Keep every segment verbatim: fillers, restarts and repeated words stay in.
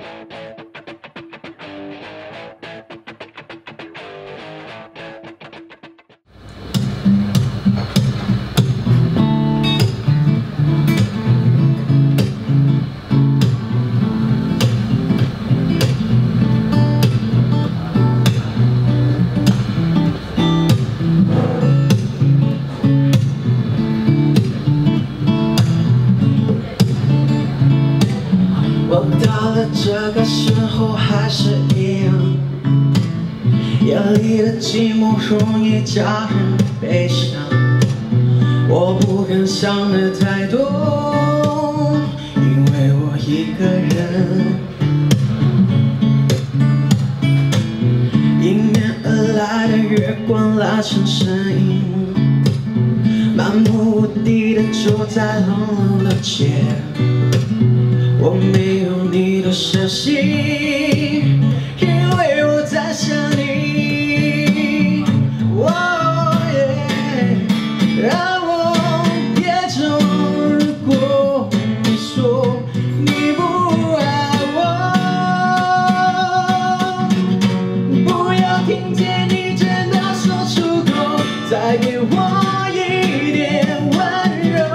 这个时候还是一样，夜里的寂寞容易叫人悲伤。我不敢想的太多，因为我一个人。迎面而来的月光拉成身影，漫无目的的走在冷冷的街。我没有你的消息，因为我在想你。哦耶，让我别走。如果你说你不爱我，不要听见你真的说出口，再给我一点温柔。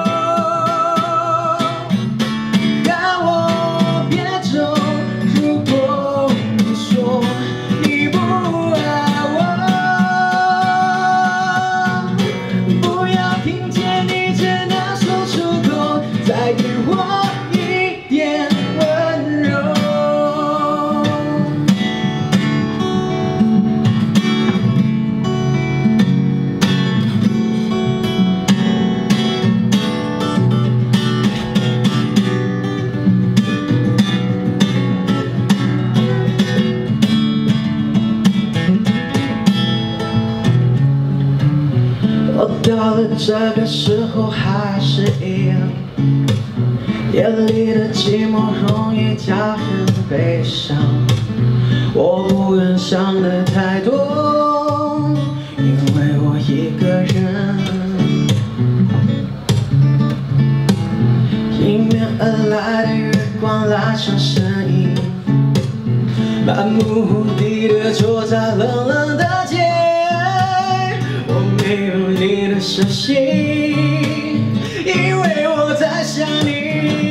到了这个时候还是一样，夜里的寂寞容易叫人悲伤。我不敢想的太多，因为我一个人。迎面而来的月光拉长身影，漫无目的的走在冷冷的街。没有你的消息，因为我在想你。